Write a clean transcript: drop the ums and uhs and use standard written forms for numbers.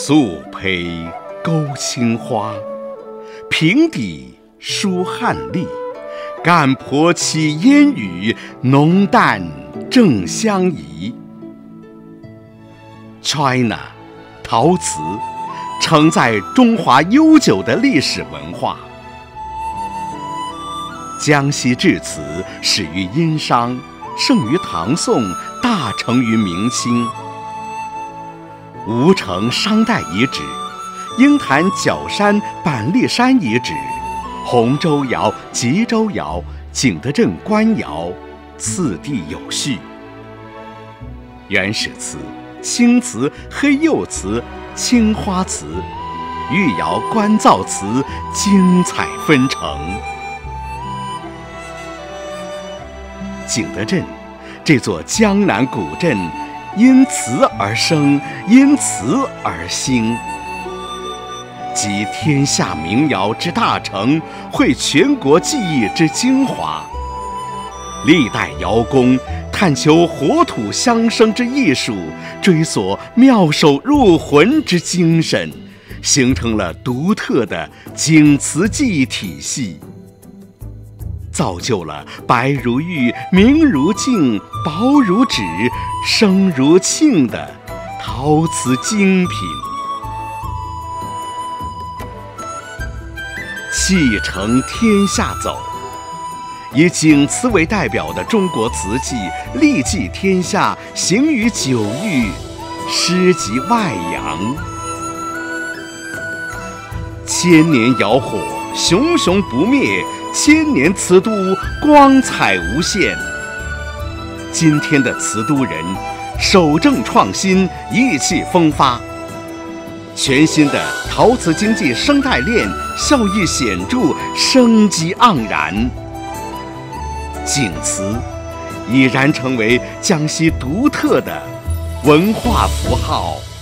素胚勾青花，平底书汉隶。干婆起烟雨，浓淡正相宜。China， 陶瓷承载中华悠久的历史文化。江西制瓷始于殷商，盛于唐宋，大成于明清。吴城商代遗址，鹰潭角山板栗山遗址，洪州窑、吉州窑、景德镇官窑，次第有序。原始瓷、青瓷、黑釉瓷、青花瓷、御窑官造瓷精彩纷呈。景德镇这座江南古镇，因瓷而生，因瓷而兴。集天下名窑之大成，汇全国技艺之精华。历代窑工探求火土相生之艺术，追索妙手入魂之精神，形成了独特的景瓷技艺体系，造就了白如玉、明如镜、薄如纸、声如磬的陶瓷精品。气承天下走，以景瓷为代表的中国瓷器历继天下，行于九域，诗及外洋。千年窑火熊熊不灭，千年瓷都光彩无限。今天的瓷都人，守正创新，意气风发。全新的陶瓷经济生态链效益显著，生机盎然。景瓷已然成为江西独特的文化符号。